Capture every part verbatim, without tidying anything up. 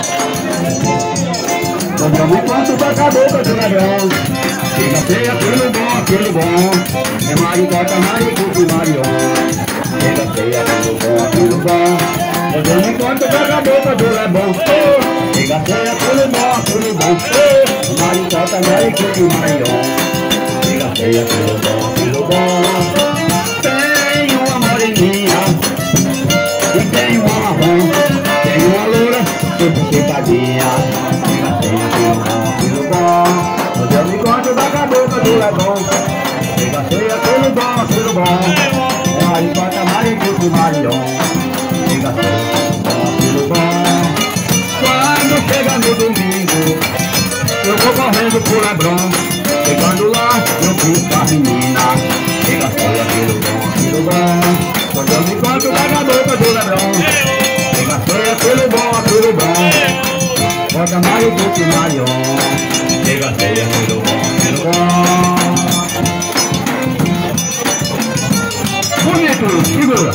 Compramos enquanto toca a boca do ladrão. Fica feia, aquilo bom, aquilo bom. É maricota, maricuca e marion. Fica feia, aquilo bom, aquilo bom. Compramos enquanto toca a boca do ladrão. Fica feia, aquilo bom, aquilo bom. É maricota, maricuca e marion. Fica feia, aquilo bom, aquilo bom. Tem uma moreninha e tem uma marrom. Tem uma loura, tipo picadinha. Fica feia, aquilo bom, aquilo bom. Hoje eu me encontro da cabeça do ladrão. Fica feia, aquilo bom, aquilo bom. É maricota, maricuca e marion. Fica feia, aquilo bom, aquilo bom. Quando chega no domingo, eu vou correndo pro Leblon. Chegando lá, eu busco a menina. Fica feia, aquilo bom, aquilo bom. Quando eu me encontro da cabeça do Leblon. Fica feia, aquilo bom, aquilo bom. Bota maricuca e marion. Fica feia, aquilo bom, aquilo bom. Bonito, segura.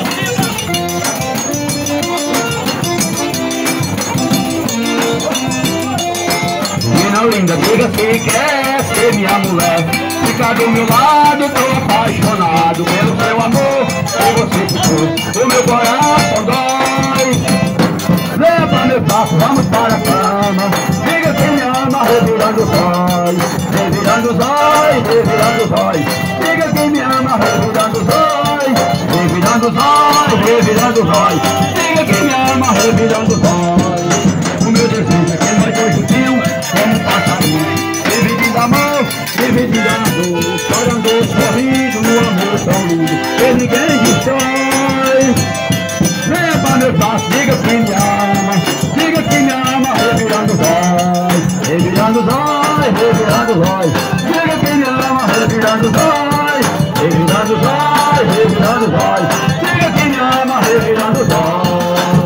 Menina linda, diga se quer ser minha mulher. Fica do meu lado, tô apaixonado pelo seu amor. E você ficou, o meu coração dói. Leva meu passo, vamos para a cama. Diga que me ama, revirando os olhos. Revirando os olhos, revirando os olhos. Diga que me ama, revirando os olhos. Revirando os olhos, revirando os olhos. Diga que me ama, revirando os olhos. O meu desejo é que nós dois juntinhos como passarinho, dividindo amor, dividindo a dor, chorando, sorrindo no amor tão lindo que ninguém destrói. Venha para meu braço, diga que me ama, diga que me ama, revirando os olhos, revirando os olhos, revirando os olhos. Diga que me ama, revirando os olhos, revirando os olhos, revirando os olhos. Diga que me ama, revirando os olhos.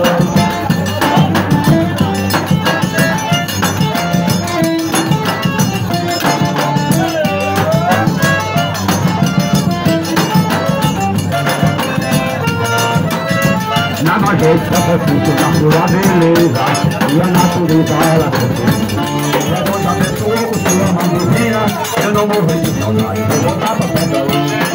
Na majestade da potência, na sua beleza e a natureza ela continua. É outra pessoa com sua mãozinha, eu não morri de saudade, vou voltar pra pedra.